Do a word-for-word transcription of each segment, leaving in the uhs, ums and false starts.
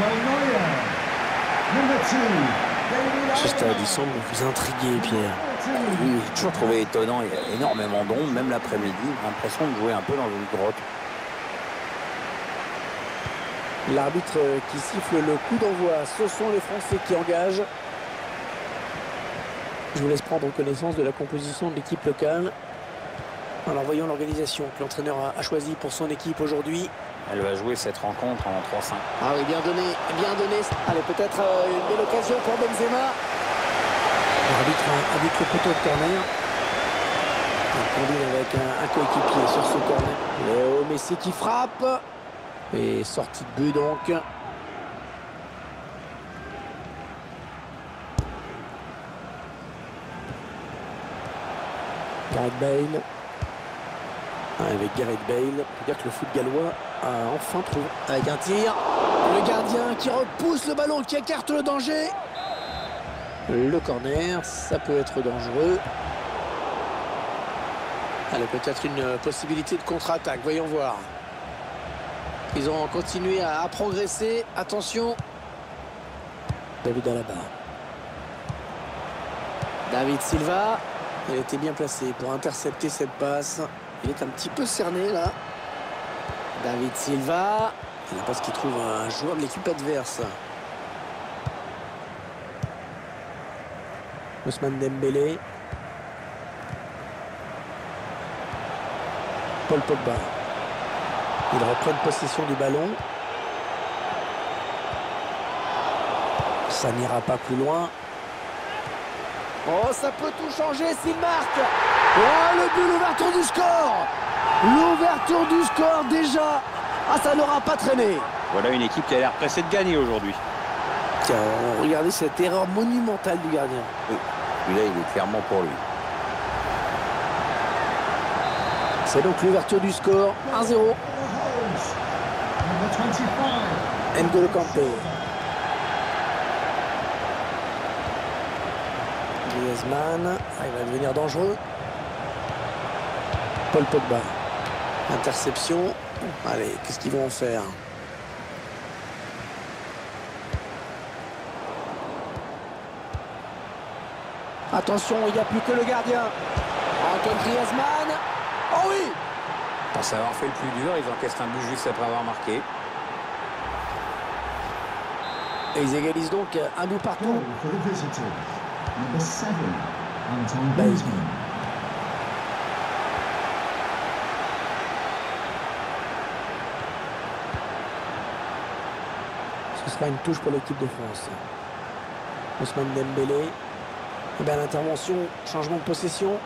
Ce stade, il semble vous intriguer, Pierre. Oui, j'ai toujours trouvé étonnant. Il y a énormément d'ombre, même l'après-midi. J'ai l'impression de jouer un peu dans une grotte. L'arbitre qui siffle le coup d'envoi, ce sont les Français qui engagent. Je vous laisse prendre connaissance de la composition de l'équipe locale. Alors voyons l'organisation que l'entraîneur a choisie pour son équipe aujourd'hui. Elle va jouer cette rencontre en trois cinq. Ah oui, bien donné, bien donné. Allez, peut-être euh, une belle occasion pour Benzema. L'arbitre indique le poteau de corner. Il combine avec un, un coéquipier sur ce corner. Léo Messi qui frappe. Et sortie de but donc. Gareth Bale. Avec Gareth Bale, on peut dire que le foot gallois a enfin trouvé. Avec un tir, le gardien qui repousse le ballon, qui écarte le danger. Le corner, ça peut être dangereux. Allez, peut-être une possibilité de contre-attaque, voyons voir. Ils ont continué à, à progresser. Attention. David Alaba. David Silva. Il était bien placé pour intercepter cette passe. Il est un petit peu cerné là. David Silva. Il parce qu'il trouve un joueur de l'équipe adverse. Ousmane Dembélé. Paul Pogba. Ils reprennent possession du ballon. Ça n'ira pas plus loin. Oh, ça peut tout changer s'il marque. Oh, le but, l'ouverture du score. L'ouverture du score déjà. Ah, ça n'aura pas traîné. Voilà une équipe qui a l'air pressée de gagner aujourd'hui. Tiens, regardez cette erreur monumentale du gardien. Oui, celui-là, il est clairement pour lui. C'est donc l'ouverture du score. un zéro. N'Golo Kanté. Griezmann. Ah, il va devenir dangereux. Paul Pogba. Interception. Allez, qu'est-ce qu'ils vont en faire? Attention, il n'y a plus que le gardien. Antoine Griezmann. Oh oui! Pour savoir fait le plus dur, ils encaissent un but juste après avoir marqué. Et ils égalisent donc un but partout. Baseman. Ce sera une touche pour l'équipe de France. Ousmane Dembélé. Et bien l'intervention, changement de possession.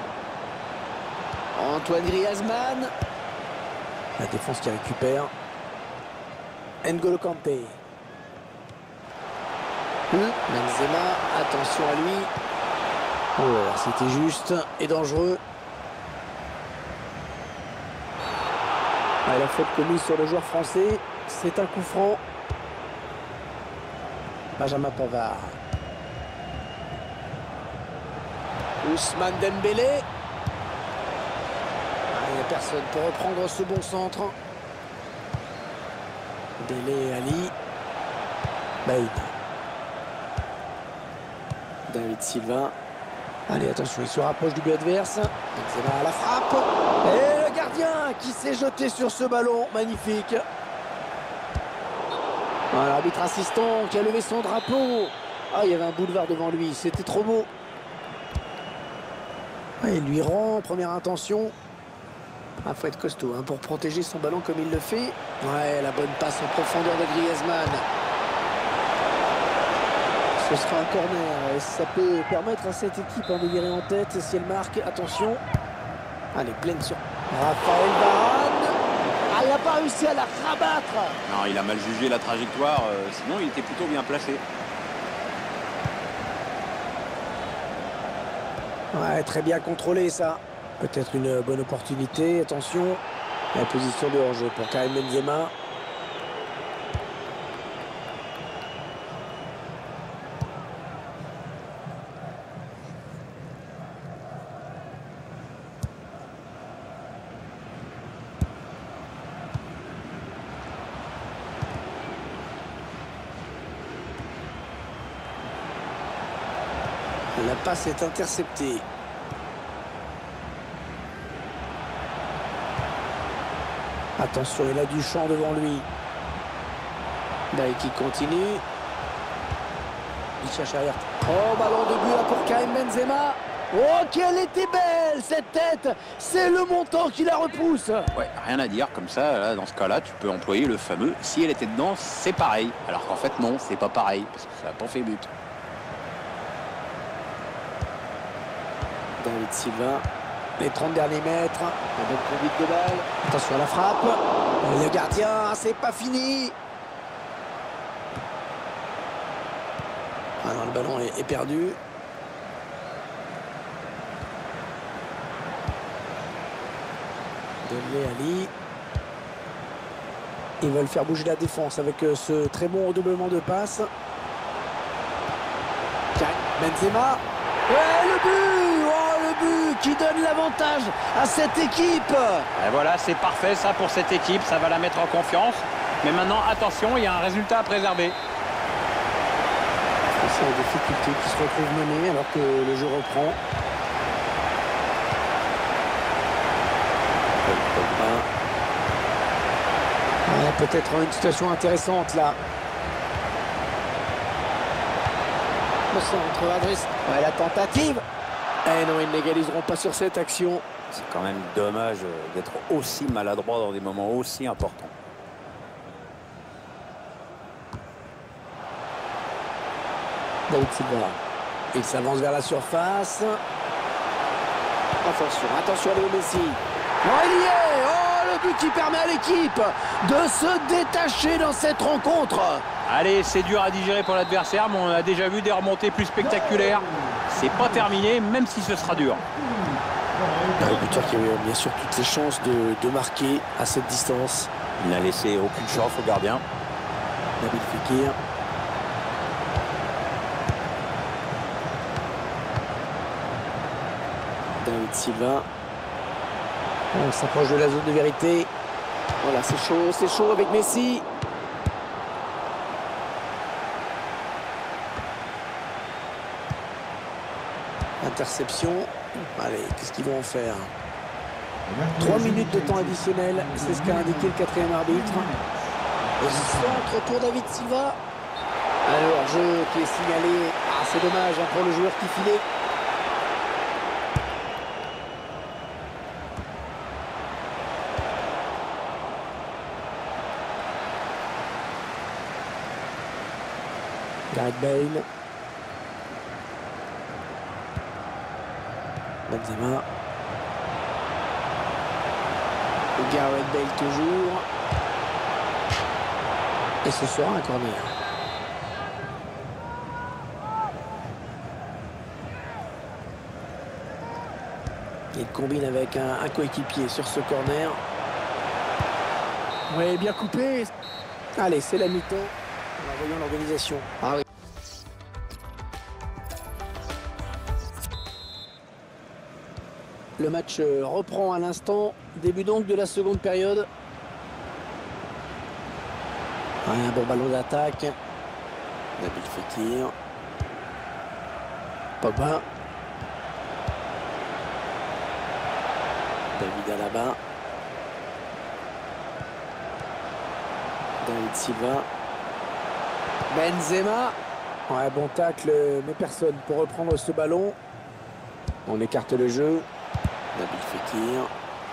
Antoine Griezmann. La défense qui récupère. N'Golo Kanté. Benzema, attention à lui. Oh, c'était juste et dangereux. Ah, la faute commise sur le joueur français, c'est un coup franc. Benjamin Pavard. Ousmane Dembélé. Ah, il n'y a personne pour reprendre ce bon centre. Délé Ali. Baïd. David Silva. Allez, attention, il se rapproche du but adverse. Benzema à la frappe. Et le gardien qui s'est jeté sur ce ballon. Magnifique. Ah, l'arbitre assistant qui a levé son drapeau. Ah, il y avait un boulevard devant lui. C'était trop beau. Ah, il lui rend. Première intention. Ah, faut être costaud hein, pour protéger son ballon comme il le fait. Ouais, la bonne passe en profondeur de Griezmann. Ce sera un corner et ça peut permettre à cette équipe hein, de virer en tête si elle marque. Attention. Allez, pleine sur Raphaël Varane. Ah, il n'a pas réussi à la rabattre. Non, il a mal jugé la trajectoire. Euh, sinon, il était plutôt bien placé. Ouais, très bien contrôlé ça. Peut-être une bonne opportunité. Attention. La position de hors-jeu pour Karim Benzema. La passe est interceptée. Attention, il a du champ devant lui. Bailly qui continue. Il cherche arrière. Oh, ballon de but là pour Karim Benzema. Oh, qu'elle était belle cette tête. C'est le montant qui la repousse. Ouais, rien à dire, comme ça, là, dans ce cas-là, tu peux employer le fameux « si elle était dedans, c'est pareil ». Alors qu'en fait, non, c'est pas pareil, parce que ça n'a pas fait but. David Silva, les trente derniers mètres. La bonne conduite de balle. Attention à la frappe. Le gardien, c'est pas fini. Ah non, le ballon est, est perdu. Dele Alli. Ils veulent faire bouger la défense avec ce très bon redoublement de passes. Benzema. Ouais, le but! Oh, le but qui donne l'avantage à cette équipe. Et voilà, c'est parfait ça pour cette équipe. Ça va la mettre en confiance. Mais maintenant, attention, il y a un résultat à préserver. C'est la difficulté qui se retrouve menée alors que le jeu reprend. Ah, peut-être une situation intéressante là. Le centre adresse. Ouais, la tentative. Eh non, ils n'égaliseront pas sur cette action. C'est quand même dommage d'être aussi maladroit dans des moments aussi importants. David Silva. Il s'avance vers la surface. Attention, attention à Léo Messi. Oh, il y est. Oh, le but qui permet à l'équipe de se détacher dans cette rencontre. Allez, c'est dur à digérer pour l'adversaire, mais on a déjà vu des remontées plus spectaculaires. C'est pas terminé, même si ce sera dur. Le buteur qui a eu bien sûr toutes les chances de, de marquer à cette distance. Il n'a laissé aucune chance au gardien. Nabil Fekir. David Silva. On s'approche de la zone de vérité. Voilà, c'est chaud, c'est chaud avec Messi. Interception. Allez, qu'est-ce qu'ils vont en faire? Trois minutes de temps additionnel, c'est ce qu'a indiqué le quatrième arbitre. Au centre pour David Silva. Alors, jeu qui est signalé. Ah, c'est dommage hein, pour le joueur qui filait. Gareth Bale. Benzema. Gareth Bale toujours. Et ce sera un corner. Il combine avec un, un coéquipier sur ce corner. Oui, bien coupé. Allez, c'est la mi-temps. Voyons l'organisation. Ah oui. Le match reprend à l'instant. Début donc de la seconde période. Un bon ballon d'attaque. Nabil Fekir. Pogba. David Alaba. David Silva. Benzema. Ouais, bon tacle, mais personne pour reprendre ce ballon. On écarte le jeu. Nabil Fekir.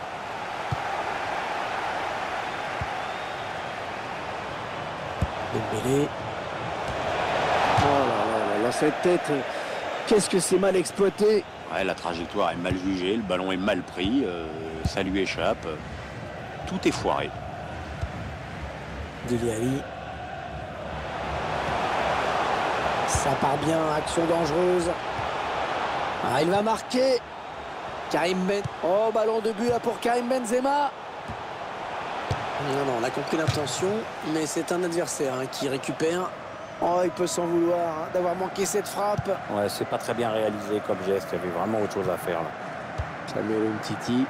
Dembélé. Oh là là là là, cette tête, qu'est-ce que c'est mal exploité. Ouais, la trajectoire est mal jugée, le ballon est mal pris, euh, ça lui échappe. Tout est foiré. Dele Alli. Ça part bien, action dangereuse. Ah, il va marquer. Karim Ben. Oh, ballon de but là pour Karim Benzema. Non, non, on a compris l'intention, mais c'est un adversaire hein, qui récupère. Oh, il peut s'en vouloir hein, d'avoir manqué cette frappe. Ouais, c'est pas très bien réalisé comme geste, il y avait vraiment autre chose à faire là. Samuel Umtiti.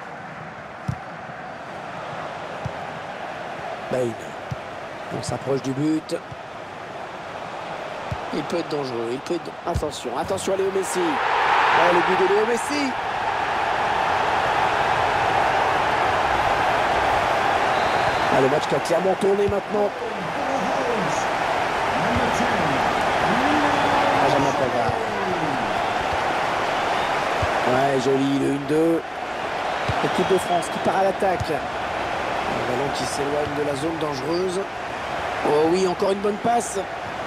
Bale. On s'approche du but. Il peut être dangereux, il peut être... Attention, attention à Léo Messi. Oh, le but de Léo Messi. Ah, le match qui a clairement tourné maintenant. Benjamin Pavard. Ouais, joli, le un deux. L'équipe de France qui part à l'attaque. Un ballon qui s'éloigne de la zone dangereuse. Oh oui, encore une bonne passe.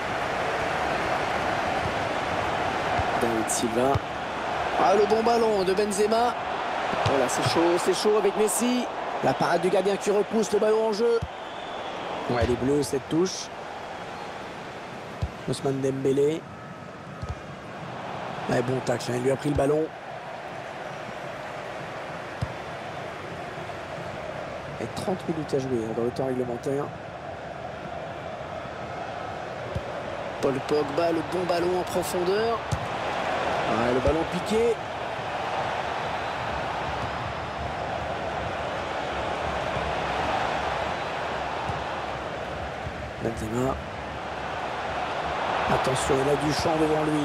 David Silva. Ah, le bon ballon de Benzema. Voilà, c'est chaud, c'est chaud avec Messi. La parade du gardien qui repousse le ballon en jeu. Ouais, les bleus, cette touche. Ousmane Dembélé. Ouais, bon tacle, hein, il lui a pris le ballon. Et trente minutes à jouer hein, dans le temps réglementaire. Paul Pogba, le bon ballon en profondeur. Ouais, le ballon piqué. Benzema. Attention, il a du champ devant lui.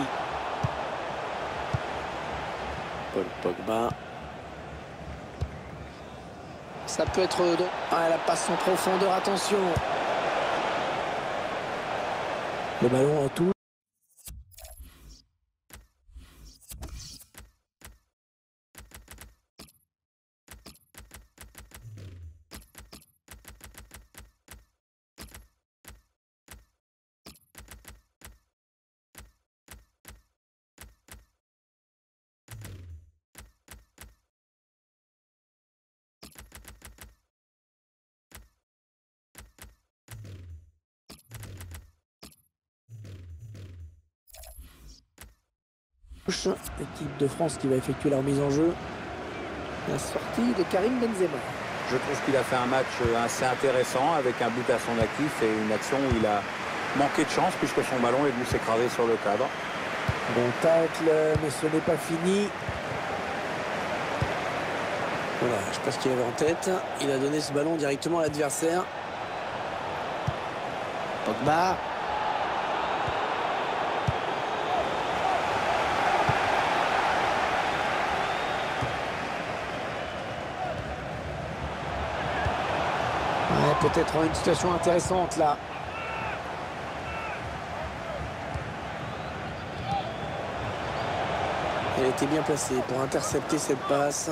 Paul Pogba. Ça peut être... Ah, la passe en profondeur, attention. Le ballon en touche. L'équipe de France qui va effectuer leur mise en jeu. La sortie de Karim Benzema. Je trouve qu'il a fait un match assez intéressant avec un but à son actif et une action où il a manqué de chance puisque son ballon est venu s'écraser sur le cadre. Bon tacle, mais ce n'est pas fini. Voilà, je ne sais pas ce qu'il avait en tête. Il a donné ce ballon directement à l'adversaire. Pogba. Ouais, peut-être une situation intéressante là. Elle était bien placée pour intercepter cette passe.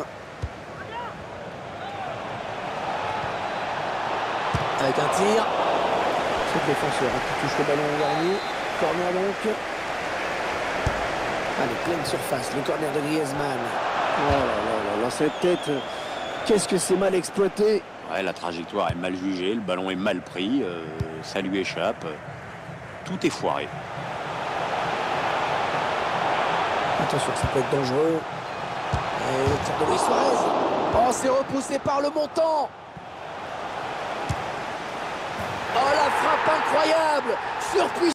Avec un tir. C'est le défenseur qui touche le ballon au dernier. Corner donc. Allez, pleine surface. Le corner de Griezmann. Oh là là là là, cette tête. Qu'est-ce que c'est mal exploité. Ouais, la trajectoire est mal jugée, le ballon est mal pris, euh, ça lui échappe. Tout est foiré. Attention, ça peut être dangereux. Et le tir de Luis Suarez. Oh, c'est repoussé par le montant. Oh, la frappe incroyable. Surpuissance.